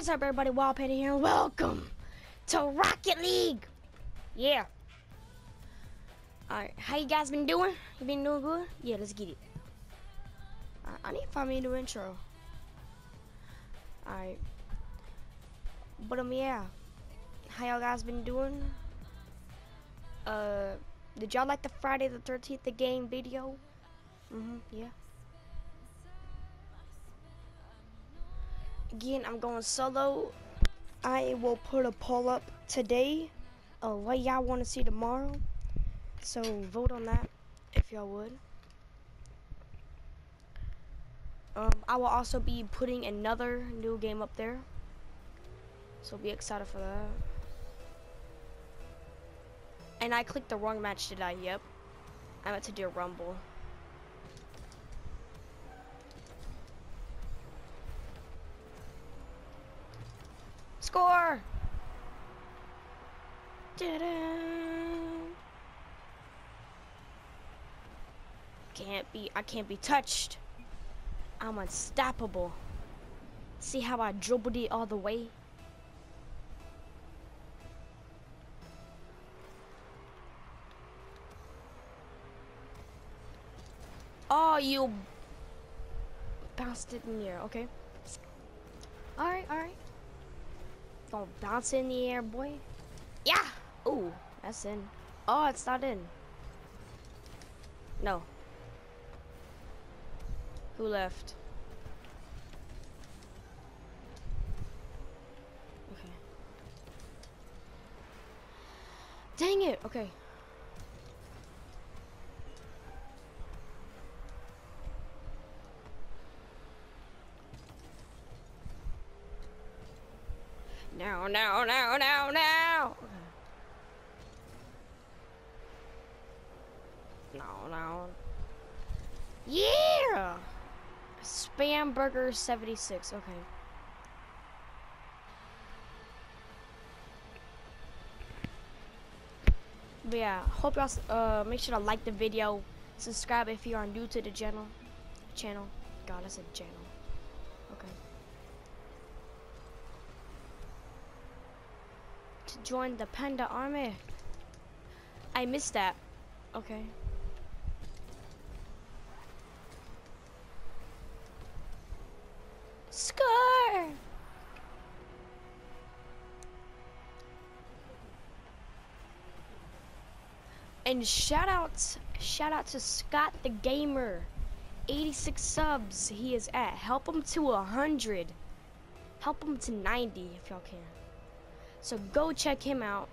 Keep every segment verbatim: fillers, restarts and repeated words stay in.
What's up, everybody? Wild Panda here. Welcome to Rocket League. Yeah. Alright, how you guys been doing? You been doing good? Yeah, let's get it. Right, I need to find me a new intro. Alright. But um, yeah. How y'all guys been doing? Uh, did y'all like the Friday the thirteenth the game video? Mm-hmm, yeah. Again, I'm going solo. I will put a poll up today of what y'all want to see tomorrow. So vote on that if y'all would. Um, I will also be putting another new game up there. So be excited for that. And I clicked the wrong match, did I? Yep. I meant to do a rumble. Score! Ta-da! Can't be, I can't be touched. I'm unstoppable. See how I dribbled it all the way? Oh, you bounced it in the air. Okay. Alright, alright. Gonna bounce in the air, boy. Yeah! Ooh, that's in. Oh, it's not in. No. Who left? Okay. Dang it! Okay. No, no, no, no, no! No, no. Yeah! Spam Burger seventy-six, okay. But yeah, hope y'all uh make sure to like the video, subscribe if you are new to the channel. Channel. God, I said channel. Okay. To join the Panda Army. I missed that. Okay. Score! And shout out, shout out to Scott the Gamer, eighty-six subs he is at. Help him to a hundred. Help him to ninety if y'all can. So go check him out.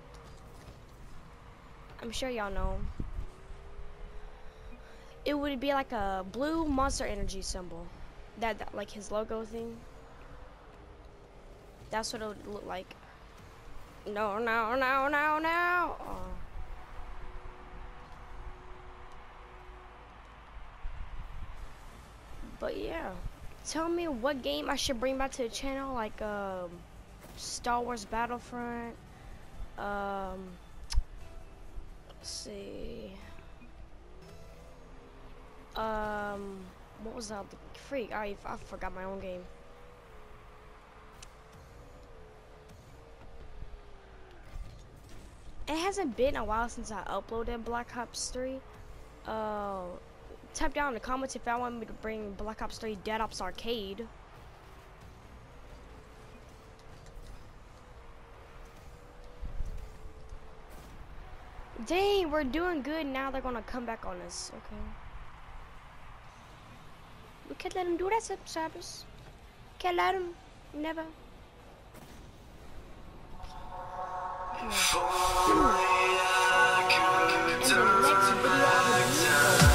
I'm sure y'all know him. It would be like a blue Monster Energy symbol. That, that like his logo thing. That's what it would look like. No, no, no, no, no. Oh. But yeah, tell me what game I should bring back to the channel, like um, Star Wars Battlefront. Um, let's see. Um, what was that? Freak! I I forgot my own game. It hasn't been a while since I uploaded Black Ops three. Uh. Type down in the comments if y'all want me to bring Black Ops three Dead Ops Arcade. Dang, we're doing good. Now they're gonna come back on us. Okay. We can't let them do that, subscribers. Can't let them. Never. And the next video I will do.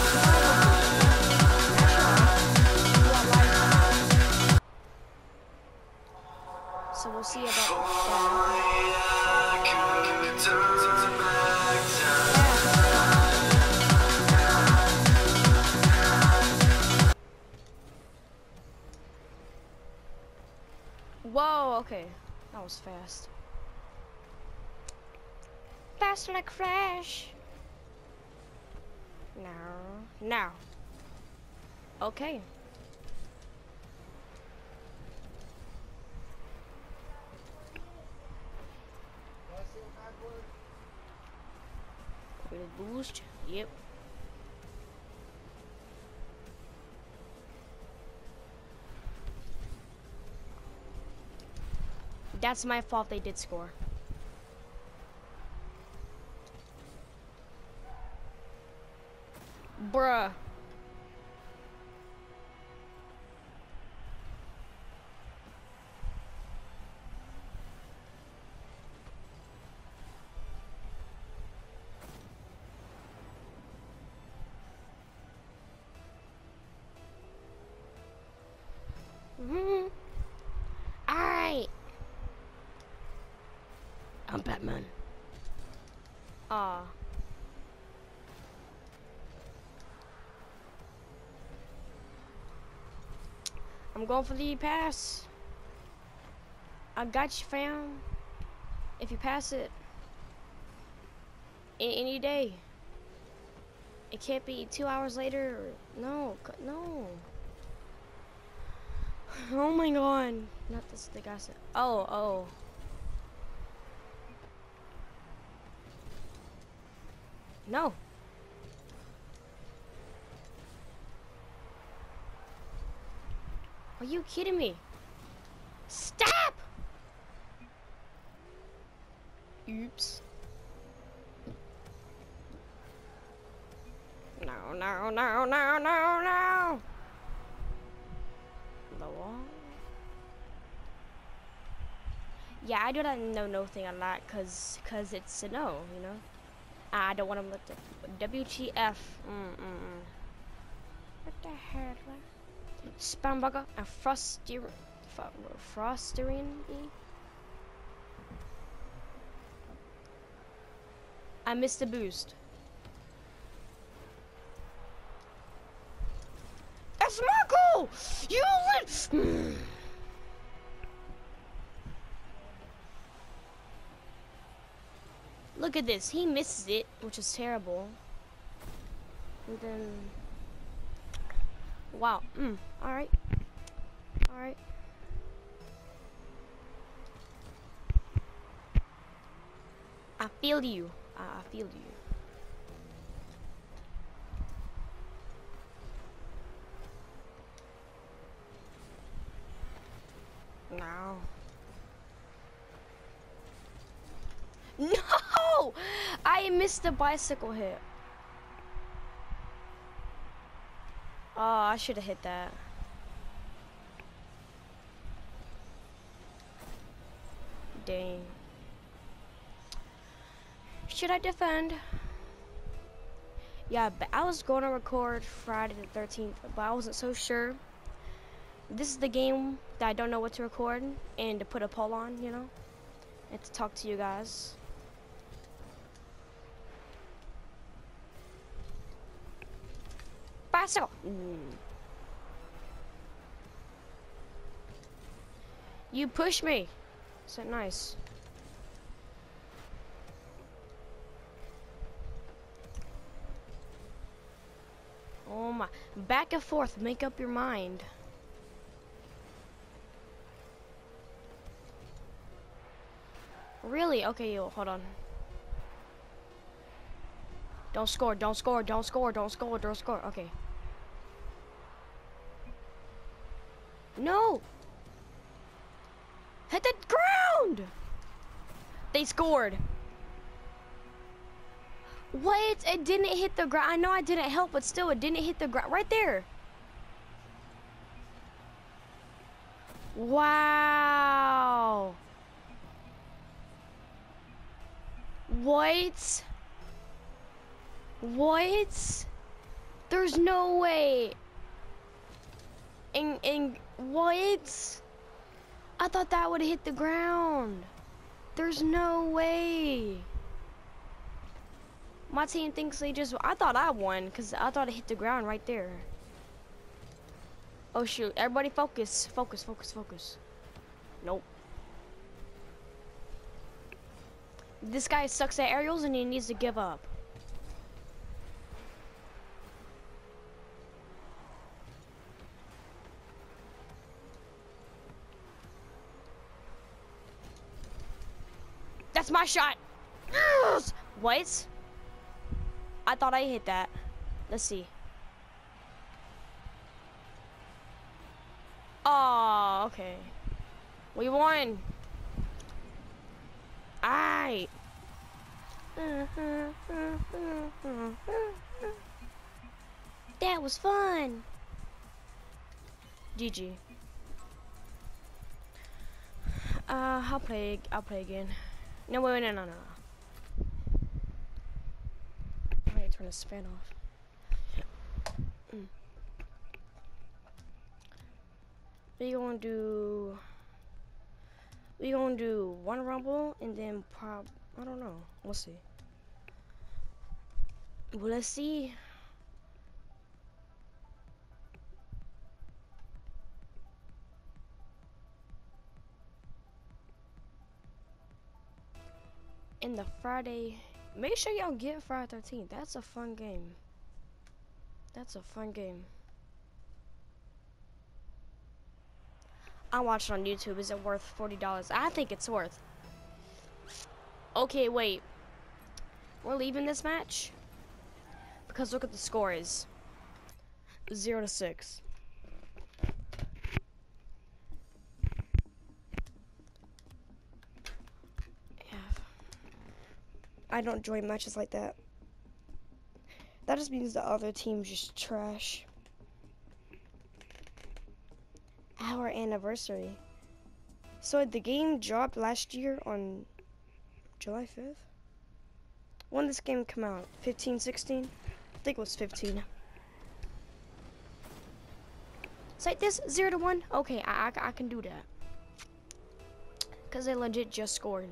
So we'll see about that. Whoa, okay. That was fast. Fast like Flash. Now, now. Okay. Get a boost. Yep. That's my fault they did score. Bruh. Mm-hmm. Alright. I'm Batman. Aw. I'm going for the pass. I got you, fam. If you pass it, a any day. It can't be two hours later. No, no. Oh my god. Not this the guy said. Oh, oh. No. Are you kidding me? Stop! Oops. No, no, no, no, no, no. The wall? Yeah, I do that no no thing a lot cause cause it's a no, you know? I don't want to look at W T F. Mm, mm, mm. What the hell? Spamburger and Froster Frostering E. I missed the boost. That's my goal! You lit! Look at this. He misses it, which is terrible. And then... Wow. Mm. Alright. Alright. I feel you. I, I feel you. No. No! I missed the bicycle hit. Oh, I should have hit that. Dang. Should I defend? Yeah, but I was going to record Friday the thirteenth, but I wasn't so sure. This is the game that I don't know what to record and to put a poll on, you know, and to talk to you guys. Bicycle. Mm. You push me. Is that nice? Oh my. Back and forth. Make up your mind. Really? Okay, yo, hold on. Don't score, don't score, don't score, don't score, don't score. Okay. No! Hit the ground! They scored. What? It didn't hit the ground. I know I didn't help, but still, it didn't hit the ground. Right there. Wow. What? What? There's no way. And, and what? I thought that would hit the ground. There's no way. My team thinks they just, I thought I won because I thought it hit the ground right there. Oh shoot, everybody focus, focus, focus, focus. Nope. This guy sucks at aerials and he needs to give up. That's my shot. Yes! What? I thought I hit that. Let's see. Oh, okay. We won. Alright. That was fun. G G. Uh, I'll play. I'll play again. No, wait, no, no, no, no. I need to turn this fan off. Mm. We gonna do. We gonna do one rumble and then prob. I don't know. We'll see. Well, let's see. In the Friday, make sure y'all get Friday thirteenth. That's a fun game. That's a fun game. I watched it on YouTube. Is it worth forty dollars? I think it's worth. Okay, wait. We're leaving this match because look at the score is zero to six. Yeah. I don't join matches like that. That just means the other team's just trash. Our anniversary. So the game dropped last year on July fifth? When did this game come out? fifteen, sixteen? I think it was fifteen. It's like this, zero to one? Okay, I, I, I can do that. Because they legit just scored.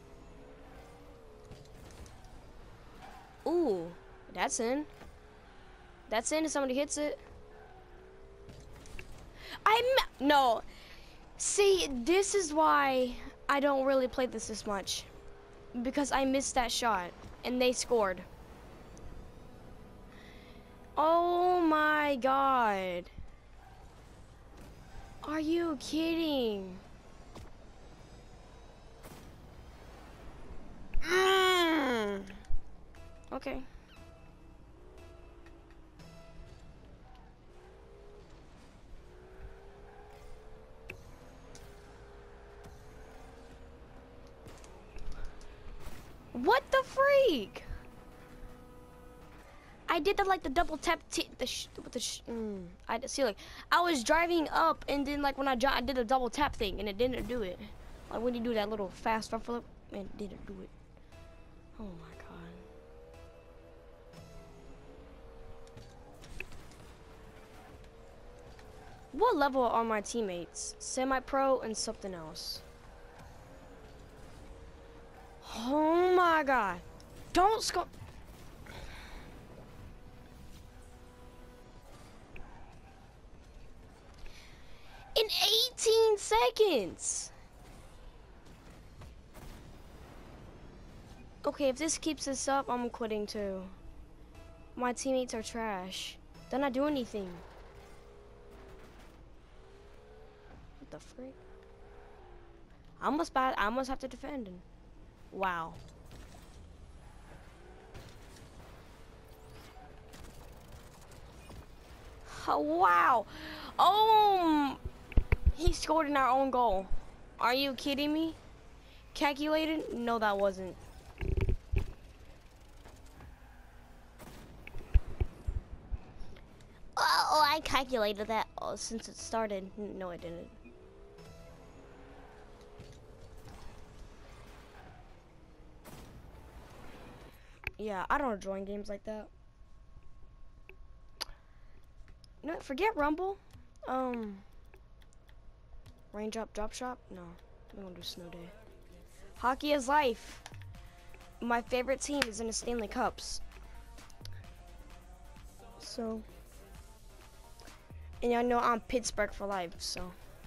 Ooh, that's in. That's in if somebody hits it. I'm, no. See, this is why I don't really play this this much. Because I missed that shot. And they scored. Oh my god. Are you kidding? Mm. Okay. What the freak? I did the like the double tap t the sh with the sh mm, I see like I was driving up and then like when I I did a double tap thing and it didn't do it. Like when you do that little fast front flip and it didn't do it. Oh my god. What level are my teammates? Semi-pro and something else. Oh my god. Don't score. In eighteen seconds. Okay, if this keeps this up, I'm quitting too. My teammates are trash. They're not doing anything. What the freak? I must bad. I must have to defend. And wow. Oh, wow. Oh, he scored in our own goal. Are you kidding me? Calculated? No, that wasn't. Oh, I calculated that oh, since it started. No, I didn't. Yeah, I don't join games like that. No, forget Rumble. Um, Raindrop Drop Shop? No, we don't do Snow Day. Hockey is life. My favorite team is in the Stanley Cups. So, and y'all know I'm Pittsburgh for life, so.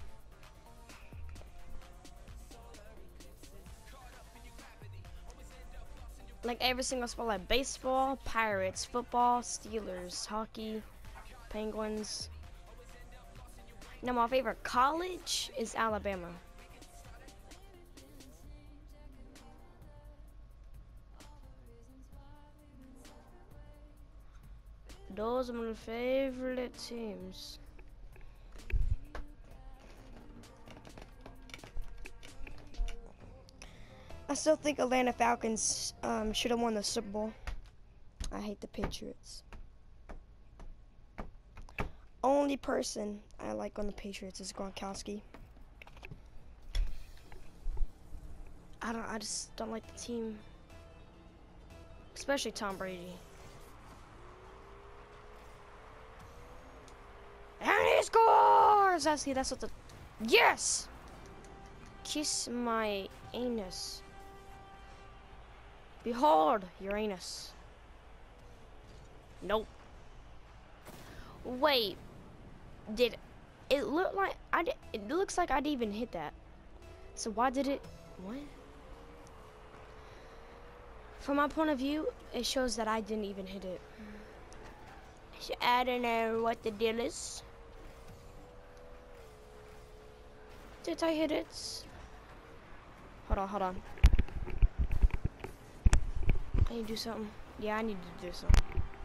Like every single sport, like baseball, Pirates, football, Steelers, hockey, Penguins. Now my favorite college is Alabama. Those are my favorite teams. I still think Atlanta Falcons um, should have won the Super Bowl. I hate the Patriots. Only person I like on the Patriots is Gronkowski. I don't. I just don't like the team, especially Tom Brady. And he scores! That's see. That's what the. Yes. Kiss my anus. Behold, Uranus. Nope. Wait. Did it look like I did? It looks like I didn't even hit that. So why did it? What? From my point of view, it shows that I didn't even hit it. So I don't know what the deal is. Did I hit it? Hold on, hold on. I need to do something. Yeah, I need to do something.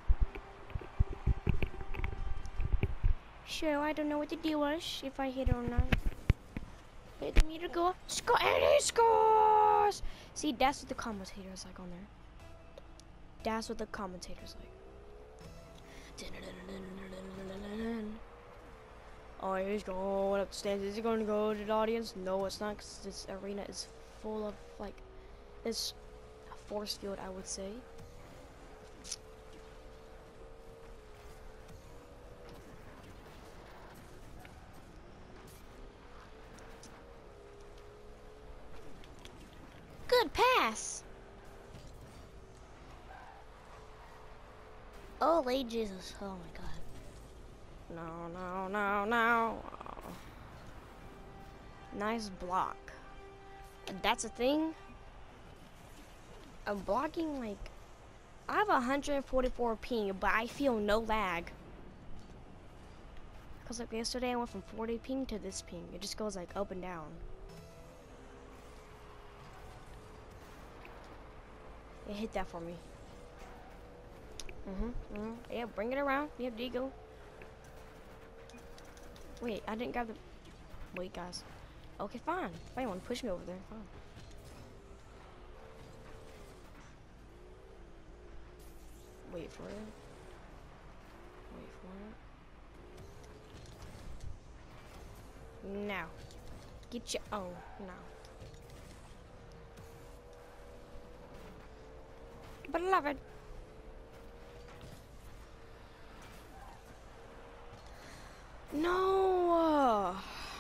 So I don't know what the deal was, if I hit it or not. Let me to go. Score, and he scores! See, that's what the commentators like on there. That's what the commentators like. Oh, he's going up the stands. Is he going to go to the audience? No, it's not, because this arena is full of, like, this force field, I would say. Good pass. Oh, Lord Jesus. Oh, my God. No, no, no, no. Oh. Nice block. That's a thing. I'm blocking, like, I have one hundred forty-four ping, but I feel no lag. Because, like, yesterday I went from forty ping to this ping. It just goes, like, up and down. It hit that for me. Mm-hmm, mm-hmm. Yeah, bring it around. Yep, there you go. Wait, I didn't grab the... Wait, guys. Okay, fine. If anyone want to push me over there, fine. Wait for it. Wait for it. Now. Get your... Oh, no. Beloved. No.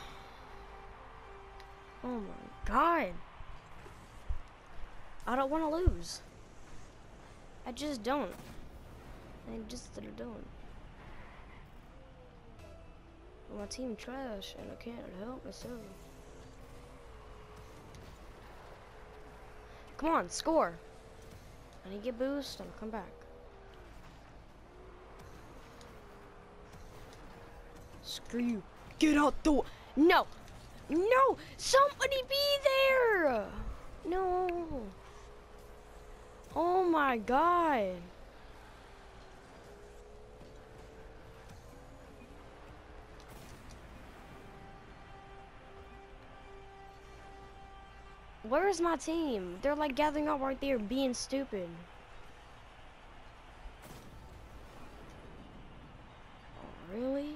Oh my God. I don't want to lose. I just don't. I just don't. My team trash and I can't help myself. Come on, score. I need to get boost and I'll come back. Screw you. Get out the way. No. No. Somebody be there. No. Oh my God. Where is my team? They're like gathering up right there being stupid. Oh, really?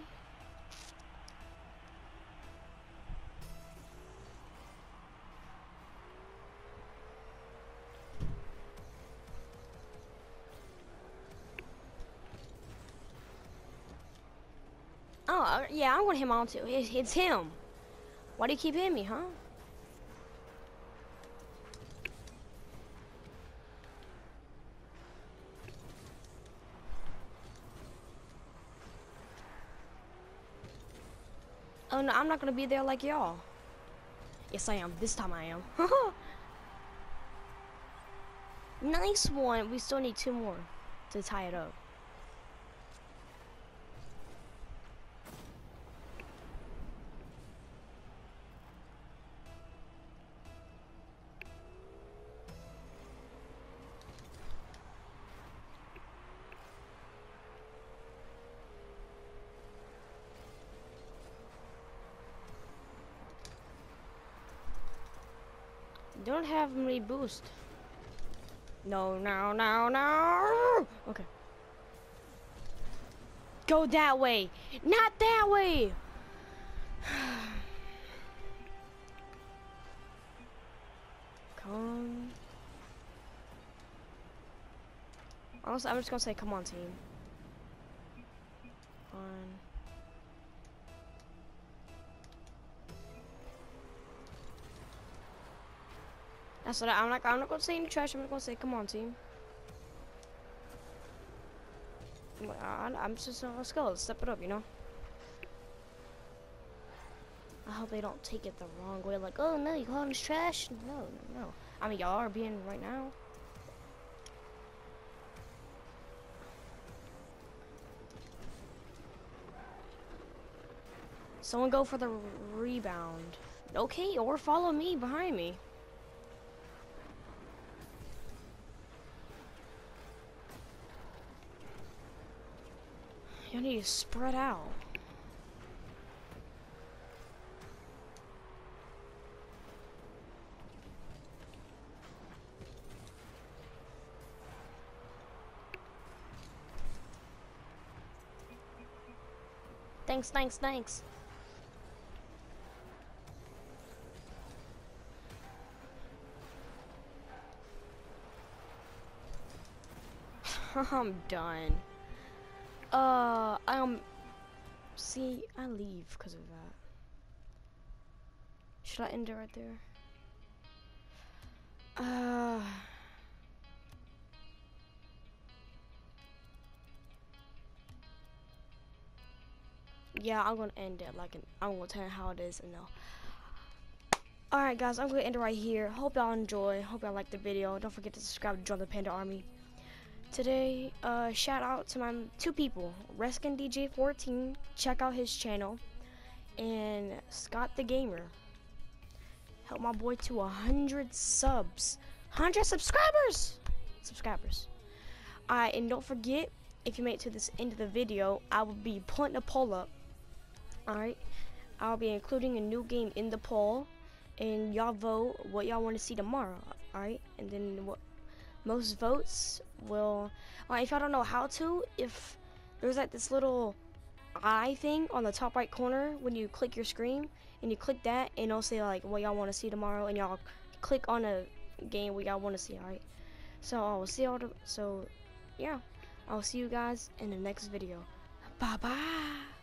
Oh, yeah, I'm gonna hit him on too. It's, it's him. Why do you keep hitting me, huh? Oh no, I'm not gonna be there like y'all. Yes, I am. This time I am. Nice one. We still need two more to tie it up. Don't have me boost. No, no, no, no. Okay. Go that way. Not that way. Come. Honestly, I'm just gonna say, come on, team. Come on. That's what I, I'm not. I'm not gonna say any trash. I'm just gonna say, come on, team. I, I'm just uh, let's go. Let's step it up, you know. I hope they don't take it the wrong way. Like, oh no, you calling us trash? No, no, no. I mean, y'all are being right now. Someone go for the rebound. Okay, or follow me behind me. You need to spread out. Thanks, thanks, thanks. I'm done. Uh, um, see, I leave because of that. Should I end it right there? Uh, yeah, I'm gonna end it like, an, I'm gonna tell you how it is and no. Alright guys, I'm gonna end it right here. Hope y'all enjoy, hope y'all like the video. Don't forget to subscribe to join the Panda Army. Today, uh, shout out to my two people, Reskin D J fourteen, check out his channel, and Scott the Gamer. Help my boy to a hundred subs, hundred subscribers, subscribers. Alright, and don't forget, if you made it to this end of the video, I will be putting a poll up. Alright, I'll be including a new game in the poll, and y'all vote what y'all want to see tomorrow. Alright, and then what most votes will, uh, if y'all don't know how to, if there's like this little eye thing on the top right corner when you click your screen, and you click that and it'll say like what y'all want to see tomorrow, and y'all click on a game what y'all want to see. Alright, so I will see y'all, so yeah, I'll see you guys in the next video. Bye bye.